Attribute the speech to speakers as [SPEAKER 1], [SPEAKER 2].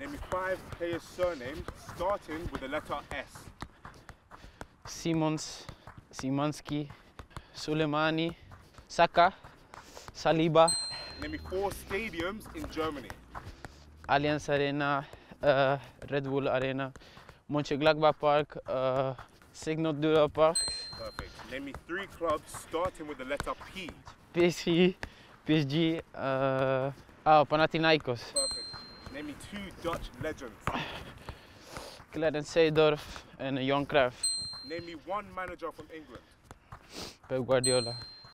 [SPEAKER 1] Name me 5 players' surnames starting with the letter S.
[SPEAKER 2] Simons, Simanski, Suleimani, Saka, Saliba,
[SPEAKER 1] Name me 4 stadiums in Germany.
[SPEAKER 2] Allianz Arena, Red Bull Arena, Mönchengladbach Park, Signal Iduna Park.
[SPEAKER 1] Perfect. Name me 3 clubs starting with the letter P.
[SPEAKER 2] PSG, Panathinaikos.
[SPEAKER 1] Perfect. Name me 2 Dutch legends.
[SPEAKER 2] Clarence Seedorf and Johan Cruijff.
[SPEAKER 1] Name me 1 manager from England.
[SPEAKER 2] Pep Guardiola.